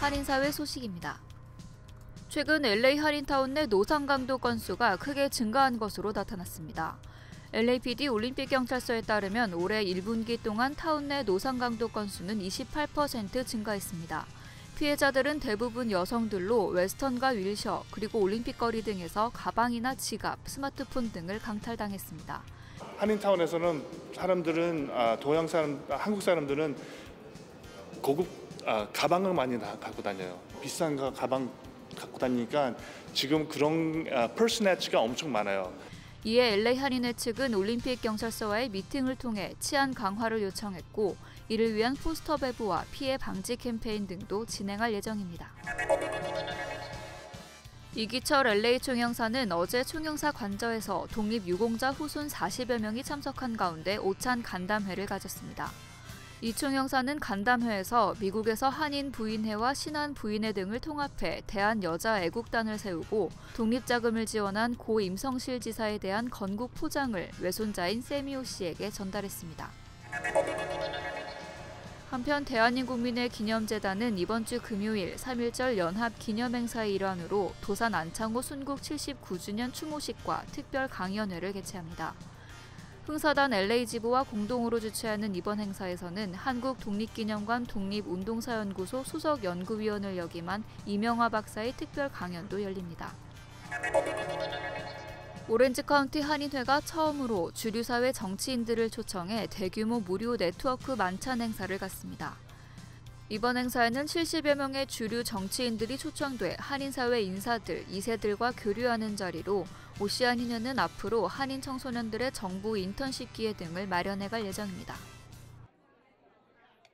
한인사회 소식입니다. 최근 LA 한인타운 내 노상 강도 건수가 크게 증가한 것으로 나타났습니다. LAPD 올림픽경찰서에 따르면 올해 1분기 동안 타운 내 노상 강도 건수는 28% 증가했습니다. 피해자들은 대부분 여성들로 웨스턴과 윌셔, 그리고 올림픽거리 등에서 가방이나 지갑, 스마트폰 등을 강탈당했습니다. 한인타운에서는 한국 사람들은 고급 가방을 많이 갖고 다녀요. 비싼 가방 갖고 다니니까 지금 그런 퍼스네치가 엄청 많아요. 이에 LA 한인회 측은 올림픽 경찰서와의 미팅을 통해 치안 강화를 요청했고, 이를 위한 포스터 배부와 피해 방지 캠페인 등도 진행할 예정입니다. 이기철 LA 총영사는 어제 총영사 관저에서 독립유공자 후손 40여 명이 참석한 가운데 오찬 간담회를 가졌습니다. 이 총영사는 간담회에서 미국에서 한인 부인회와 신한 부인회 등을 통합해 대한여자애국단을 세우고 독립자금을 지원한 고 임성실 지사에 대한 건국 포장을 외손자인 세미오 씨에게 전달했습니다. 한편 대한민국민의 기념재단은 이번 주 금요일 3.1절 연합 기념행사의 일환으로 도산 안창호 순국 79주년 추모식과 특별 강연회를 개최합니다. 흥사단 LA지부와 공동으로 주최하는 이번 행사에서는 한국독립기념관 독립운동사연구소 수석연구위원을 역임한 이명화 박사의 특별 강연도 열립니다. 오렌지카운티 한인회가 처음으로 주류사회 정치인들을 초청해 대규모 무료 네트워크 만찬 행사를 갖습니다. 이번 행사에는 70여 명의 주류 정치인들이 초청돼 한인사회 인사들, 2세들과 교류하는 자리로 오시안인회는 앞으로 한인 청소년들의 정부 인턴십 기회 등을 마련해갈 예정입니다.